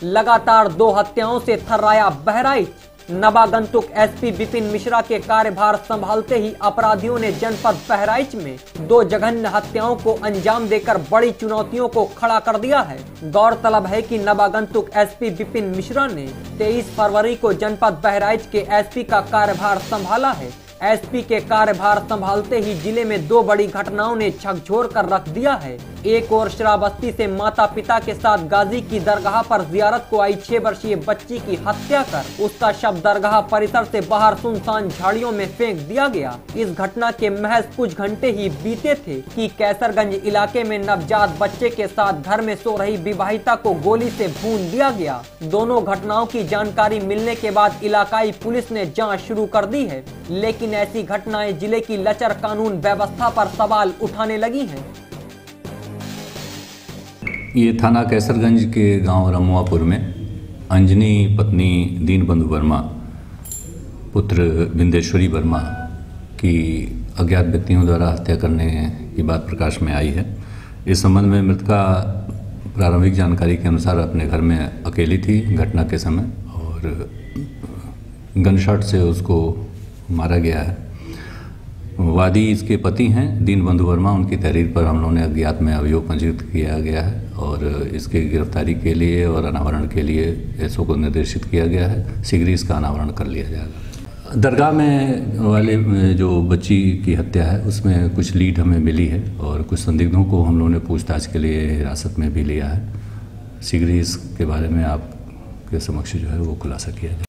लगातार 2 हत्याओं से थर्राया बहराइच। नवागंतुक एसपी विपिन मिश्रा के कार्यभार संभालते ही अपराधियों ने जनपद बहराइच में 2 जघन्य हत्याओं को अंजाम देकर बड़ी चुनौतियों को खड़ा कर दिया है। गौरतलब है कि नवागंतुक एसपी विपिन मिश्रा ने 23 फरवरी को जनपद बहराइच के एसपी का कार्यभार संभाला है। एसपी के कार्यभार संभालते ही जिले में 2 बड़ी घटनाओं ने झकझोर कर रख दिया है। एक और श्रावस्ती से माता पिता के साथ गाजी की दरगाह पर जियारत को आई 6 वर्षीय बच्ची की हत्या कर उसका शव दरगाह परिसर से बाहर सुनसान झाड़ियों में फेंक दिया गया। इस घटना के महज कुछ घंटे ही बीते थे कि कैसरगंज इलाके में नवजात बच्चे के साथ घर में सो रही विवाहिता को गोली से भून दिया गया। दोनों घटनाओं की जानकारी मिलने के बाद इलाकाई पुलिस ने जाँच शुरू कर दी है, लेकिन ऐसी घटनाएं जिले की लचर कानून व्यवस्था पर सवाल उठाने लगी हैं। ये थाना कैसरगंज के गांव रमुआपुर में अंजनी पत्नी दीनबंधु वर्मा पुत्र बिंदेश्वरी वर्मा की अज्ञात व्यक्तियों द्वारा हत्या करने की बात प्रकाश में आई है। इस संबंध में मृतका प्रारंभिक जानकारी के अनुसार अपने घर में अकेली थी घटना के समय और गनशॉट से उसको मारा गया है। वादी इसके पति हैं दीनबंधु वर्मा, उनकी तहरीर पर हम लोगों ने अज्ञात में अभियोग पंजीकृत किया गया है और इसके गिरफ्तारी के लिए और अनावरण के लिए एसओ को निर्देशित किया गया है। शीघ्र इसका अनावरण कर लिया जाएगा। दरगाह में वाले जो बच्ची की हत्या है उसमें कुछ लीड हमें मिली है और कुछ संदिग्धों को हम लोगों ने पूछताछ के लिए हिरासत में भी लिया है। शीघ्र इसके बारे में आपके समक्ष जो है वो खुलासा किया जाएगा।